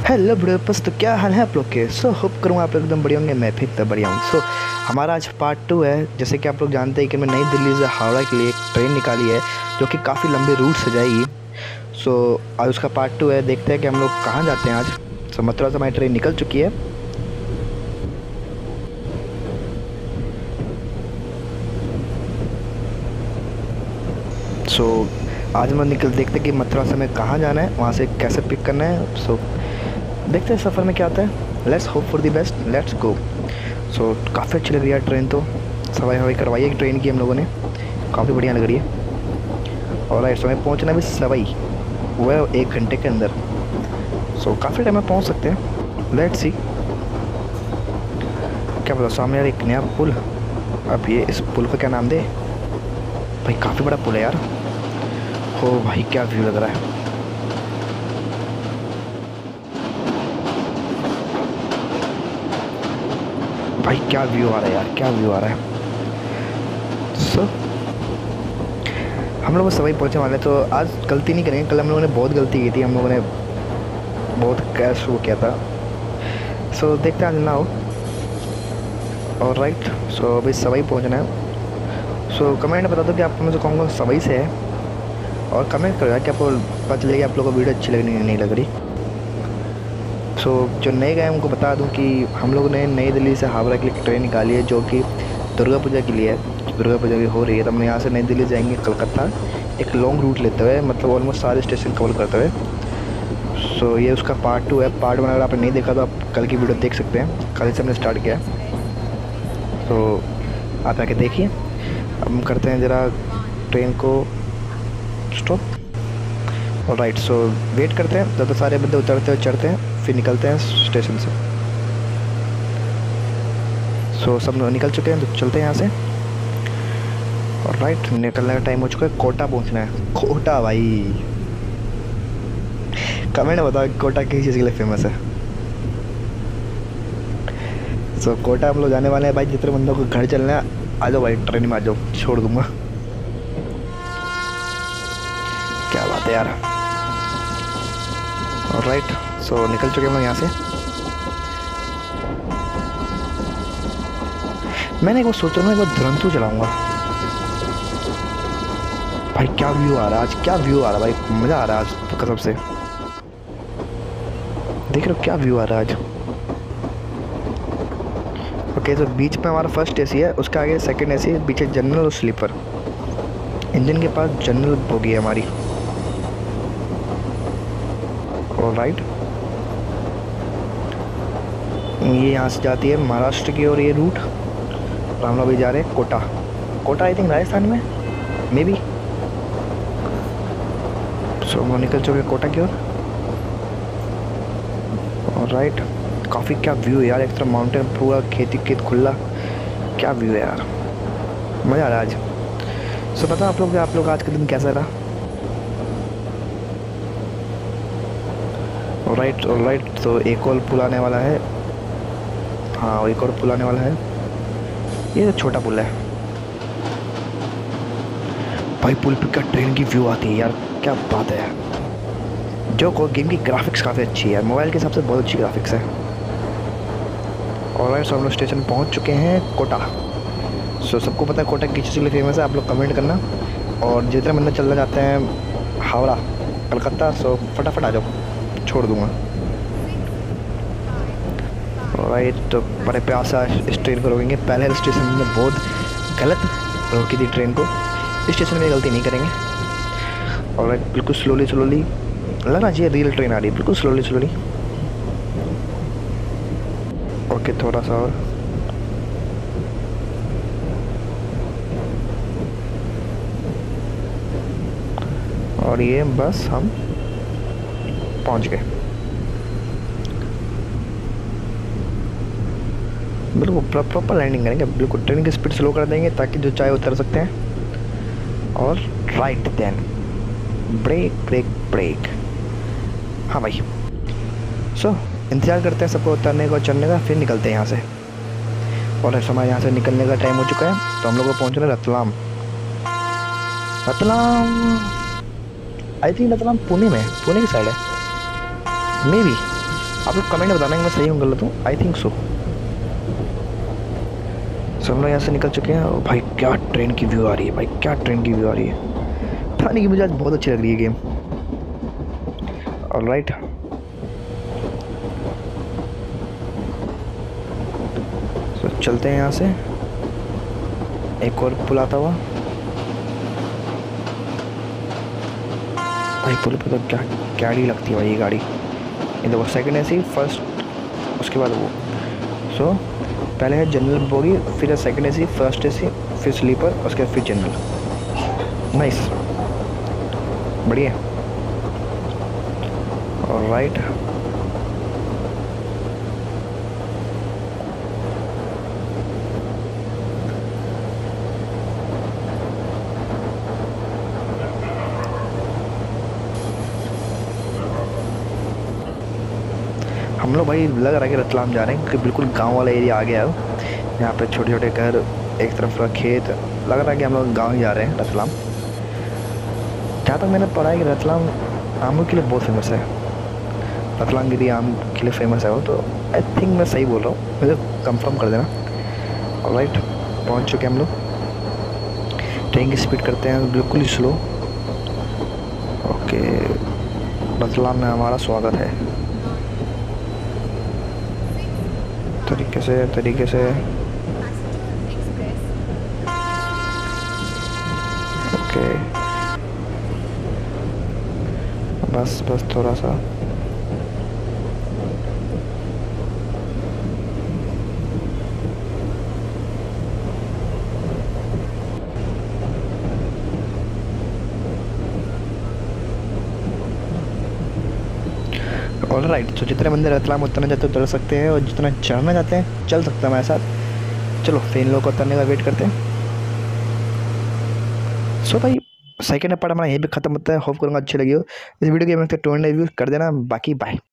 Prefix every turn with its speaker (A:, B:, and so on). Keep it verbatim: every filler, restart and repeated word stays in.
A: Hello ब्रोपस, तो क्या हाल है आप लोग के। सो होप करूँगा आप लोग एकदम बढ़िया होंगे। मैं भी एकदम बढ़िया हूँ। सो हमारा आज पार्ट टू है। जैसे कि आप लोग जानते हैं कि मैं नई दिल्ली से हावड़ा के लिए एक ट्रेन निकाली है जो कि काफ़ी लंबे रूट से जाएगी। सो आज उसका पार्ट टू है। देखते हैं कि हम लोग कहाँ जाते हैं आज। सो मथुरा से हमारी ट्रेन निकल चुकी है। सो आज हम लोग निकल देखते हैं कि मथुरा से हमें कहाँ जाना है, वहाँ से कैसे पिक करना है। सो देखते हैं सफ़र में क्या आता है। Let's hope for the best, let's go. So काफ़ी अच्छी लग रही है ट्रेन। तो सवाई हवाई करवाई है ट्रेन की हम लोगों ने, काफ़ी बढ़िया लग रही है। और राइट समय पहुंचना भी सवाई वो है एक घंटे के अंदर। सो काफ़ी टाइम में पहुंच सकते हैं। लेट्स सी क्या पता। सामने यार एक नया पुल, अब ये इस पुल का क्या नाम दे भाई। काफ़ी बड़ा पुल है यार। हो भाई क्या व्यू लग रहा है। भाई क्या व्यू आ रहा है यार, क्या व्यू आ रहा है। सो so, हम लोग सवाई पहुंचने वाले। तो आज गलती नहीं करेंगे। कल हम लोगों ने बहुत गलती की थी, हम लोगों ने बहुत कैश वो किया था। सो so, देखते हैं आज ना हो। और राइट सो अभी सवाई पहुंचना है। सो so, कमेंट बता दो कि आप मुझे कौन कौन सवाई से है, और कमेंट करो यार कि आपको पता चलेगी आप लोगों को वीडियो अच्छी लगनी नहीं लग रही। सो so, जो नए गए उनको बता दूं कि हम लोगों ने नई दिल्ली से हावड़ा के लिए ट्रेन निकाली है जो कि दुर्गा पूजा के लिए है। दुर्गा पूजा भी हो रही है तो हम यहाँ से नई दिल्ली जाएंगे कलकत्ता, एक लॉन्ग रूट लेते हुए, मतलब ऑलमोस्ट सारे स्टेशन कवर करते हुए। सो so, ये उसका पार्ट टू है। पार्ट वन अगर आपने नहीं देखा तो आप कल की वीडियो देख सकते हैं, कल से हमने स्टार्ट किया। तो so, आप आके देखिए। अब हम करते हैं ज़रा ट्रेन को स्टॉप। और राइट सो वेट करते हैं ज़्यादा सारे बंदे उतरते हुए चढ़ते हैं, फिर निकलते हैं स्टेशन से। सो सब निकल चुके हैं तो चलते हैं यहाँ से। और राइट निकलने का टाइम हो चुका है। कोटा पहुँचना है। कोटा भाई कमेंट बताओ कोटा किस चीज़ के लिए फेमस है। सो कोटा हम लोग जाने वाले हैं भाई। जितने बंदों को घर चलना है आ जाओ भाई, ट्रेन में आ जाओ, छोड़ दूँगा। क्या बात है यार। और राइट सो निकल चुके हम लोग यहाँ से। मैंने एक बार सोचा ना, एक बार दुरंतो चलाऊंगा भाई। क्या व्यू आ रहा है आज, क्या व्यू आ रहा है भाई, मज़ा आ रहा है आज कसम से। देख रहे हो क्या व्यू आ रहा है आज। ओके तो बीच में हमारा फर्स्ट एसी है, उसके आगे सेकंड एसी है, पीछे जनरल और स्लीपर। इंजन के पास जनरल बोगी है हमारी। और राइट ये यहाँ से जाती है महाराष्ट्र की और ये रूट। और हम लोग भी जा रहे हैं कोटा। कोटा आई थिंक राजस्थान में मे बी। सो हम निकल चुके हैं कोटा की ओर। और राइट काफ़ी क्या व्यू है यार। एक तरफ माउंटेन, पूरा खेती खेत खुला, क्या व्यू है यार, मज़ा आ रहा है आज। सो पता आप लोग आप लोग आज का दिन कैसा रहा। और राइट और राइट तो एक और पुल आने वाला है। हाँ एक और पुल आने वाला है। ये तो छोटा पुल है भाई। पुल पे क्या ट्रेन की व्यू आती है यार, क्या बात है। जो को गेम की ग्राफिक्स काफ़ी अच्छी है, मोबाइल के हिसाब से बहुत अच्छी ग्राफिक्स है। और राइट सो हम लोग स्टेशन पहुँच चुके हैं कोटा। सो सबको पता है कोटा किस चीज़ के लिए फेमस है, आप लोग कमेंट करना। और जितने बंदे चलना चाहते हैं हावड़ा कलकत्ता, सो फटाफट आ जाओ, छोड़ दूँगा। राइट तो बड़े प्यार से इस ट्रेन को रोकेंगे। पहले स्टेशन में बहुत गलत रोकी थी ट्रेन को, इस स्टेशन में गलती नहीं करेंगे। और राइट बिल्कुल स्लोली स्लोली लगना चाहिए रियल ट्रेन आ रही है, बिल्कुल स्लोली स्लोली। ओके थोड़ा सा और। और ये बस हम पहुंच गए। बिल्कुल प्रॉपर लैंडिंग करेंगे, बिल्कुल ट्रेन की स्पीड स्लो कर देंगे ताकि जो चाहे उतर सकते हैं। और right then break break break. हाँ भाई सो so, इंतज़ार करते हैं सबको उतरने का और चढ़ने का, फिर निकलते हैं यहाँ से। और हमारे यहाँ से निकलने का टाइम हो चुका है तो हम लोग को पहुँचना है रतलाम। रतलाम आई थिंक रतलाम पुणे में, पुणे की साइड है मे बी। आप लोग कमेंट में बताना कि मैं सही हूँ गलत हूँ। I think so. सब लोग यहाँ से निकल चुके हैं। भाई क्या ट्रेन की व्यू आ रही है, भाई क्या ट्रेन की व्यू आ रही है। थाने की मुझे आज बहुत अच्छी लग रही है गेम। ऑलराइट, तो चलते हैं यहाँ से। एक और पुल आता हुआ। भाई पुल पे तो क्या गाड़ी लगती है भाई ये गाड़ी। ये देखो सेकंड एसी, फर्स्ट, उसके बाद वो। सो so, पहले है जनरल बोगी, फिर है सेकंड एसी, फर्स्ट एसी, फिर स्लीपर, उसके बाद फिर जनरल। नाइस, बढ़िया। ऑलराइट, हम लोग भाई लग रहा है कि रतलाम जा रहे हैं, क्योंकि बिल्कुल गांव वाला एरिया आ गया है। यहाँ पे छोटे छोटे घर, एक तरफ का खेत, लग रहा है कि हम लोग गांव ही जा रहे हैं रतलाम। जहाँ तक मैंने पढ़ा है कि रतलाम आमों के लिए बहुत फेमस है। रतलाम गिरी आम के लिए फेमस है वो, तो आई थिंक मैं सही बोल रहा हूँ, मुझे कंफर्म कर देना। ऑलराइट, पहुँच चुके हम लोग। ट्रेन की स्पीड करते हैं बिल्कुल ही स्लो। ओके, रतलाम में हमारा स्वागत है। तरीके से तरीके से ओके, बस बस थोड़ा सा। ऑल राइट, तो जितने बंदे रतलाम उतरना चाहते हैं उतर सकते हैं, और जितना चढ़ना चाहते हैं चल सकते हैं हमारे साथ। चलो फिर इन लोगों को उतरने का वेट करते हैं। सो भाई सेकेंड पार्ट हमारा यहीं पे खत्म होता है। होप करूँगा अच्छी लगी हो इस वीडियो की। मैं टू एंड रिव्यू कर देना। बाकी बाय।